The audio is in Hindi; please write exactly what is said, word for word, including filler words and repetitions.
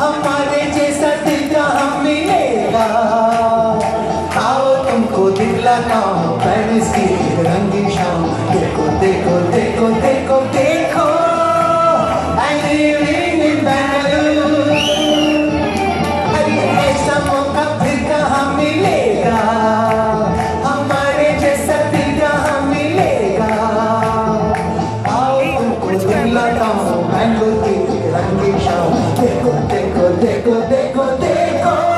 हमारे जैसा दिल कहाँ मिलेगा। आओ तुमको दिखलाऊं पेरिस की रंगी शाम। देखो देखो देखो देखो देखो I'm living in Bangalore। अरे ऐसा मौका फिर कहाँ मिलेगा, हमारे जैसा दिल कहाँ मिलेगा। आओ तुमको दिखलाऊं बैंगलोर की रंगी शाम। देखो देखो देखो देखो देखो